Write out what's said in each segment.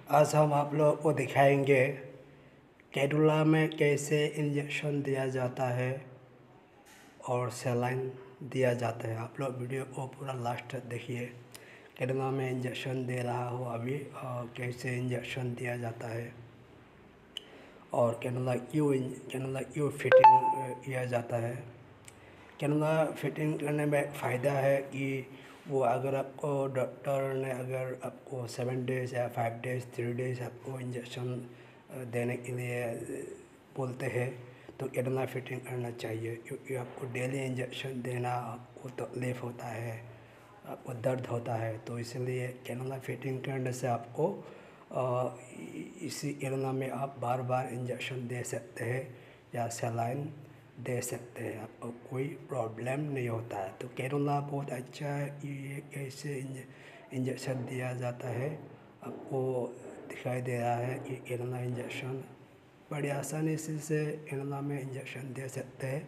आज हम आप लोगों को दिखाएंगे कैडुला में कैसे इंजेक्शन दिया जाता है और सलाइन दिया जाता है। आप लोग वीडियो को पूरा लास्ट देखिए। कैडुला में इंजेक्शन दे रहा हो अभी और कैसे इंजेक्शन दिया जाता है और कैडुला क्यों फिटिंग किया जाता है। कैडुला फिटिंग करने में फ़ायदा है कि वो अगर आपको डॉक्टर ने अगर आपको 7 डेज़ या 5 डेज़ 3 डेज़ आपको इंजेक्शन देने के लिए बोलते हैं तो कैडुला फिटिंग करना चाहिए, क्योंकि आपको डेली इंजेक्शन देना आपको तकलीफ़ होता है, आपको दर्द होता है। तो इसलिए कैडुला फिटिंग करने से आपको इसी कैडुला में आप बार बार इंजेक्शन दे सकते हैं या सलाइन दे सकते हैं, आपको कोई प्रॉब्लम नहीं होता है। तो कैडुला बहुत अच्छा है कि ये कैसे इंजेक्शन दिया जाता है। आपको दिखाई दे रहा है कि कैडुला इंजेक्शन बड़ी आसानी से कैडुला में इंजेक्शन दे सकते हैं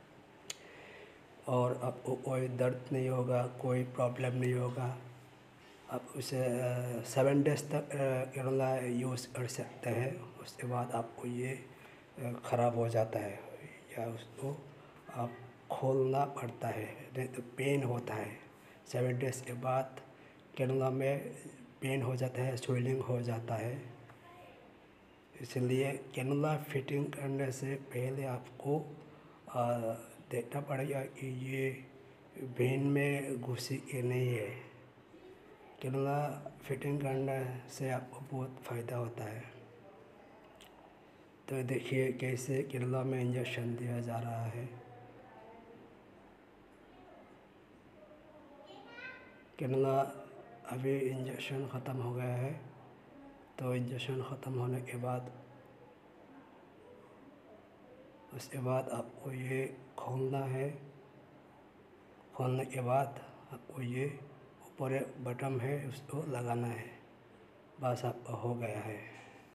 और आपको कोई दर्द नहीं होगा, कोई प्रॉब्लम नहीं होगा। आप उसे 7 डेज़ तक कैडुला यूज़ कर सकते हैं। उसके बाद आपको ये ख़राब हो जाता है या उसको आप खोलना पड़ता है, नहीं तो पेन होता है। 7 डेज़ के बाद कैडुला में पेन हो जाता है, स्वेलिंग हो जाता है। इसलिए कैडुला फिटिंग करने से पहले आपको देखना पड़ेगा कि ये वेन में घुसी कि नहीं है। कैडुला फिटिंग करने से आपको बहुत फ़ायदा होता है। तो देखिए कैसे कैडुला में इंजेक्शन दिया जा रहा है। कैडुला अभी इंजेक्शन ख़त्म हो गया है, तो इंजेक्शन ख़त्म होने के बाद उसके बाद आपको ये खोलना है। खोलने के बाद आपको ये ऊपर एक बटन है, उसको लगाना है। बस आपका हो गया है।